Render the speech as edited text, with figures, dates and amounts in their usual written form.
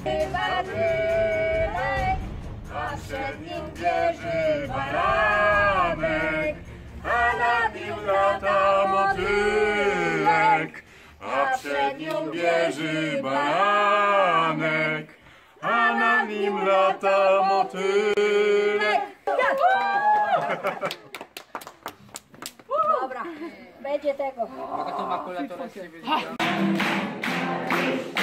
Badynek, a przed nim bieży baranek, a nad nim lata motylek, a przed nim bieży baranek, a nad nim lata motylek. Dobra, będzie tego. A taką makulaturę sobie